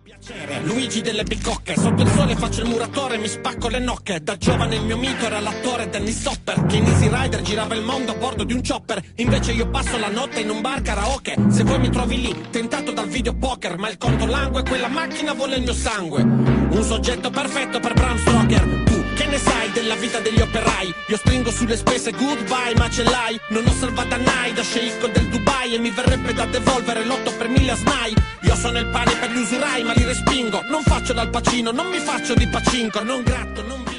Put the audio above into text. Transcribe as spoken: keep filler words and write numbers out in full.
Luigi delle bicocche, sotto il sole faccio il muratore, mi spacco le nocche. Da giovane il mio mito era l'attore Dennis Hopper, che in Easy Rider girava il mondo a bordo di un chopper. Invece io passo la notte in un bar karaoke. Se vuoi mi trovi lì, tentato dal videopoker, ma il conto langue, quella macchina vuole il mio sangue. Un soggetto perfetto per Bram Stoker. Tu che ne sai della vita degli operai? Io stringo sulle spese goodbye, ma ce l'hai. Non ho salvadanai da sceicco del Dubai, e mi verrebbe da devolvere l'otto per mille a snai. Io sono il pane per gli usurai, ma li respingo. Non faccio dal Pacino, non mi faccio di pacinco, non gratto, non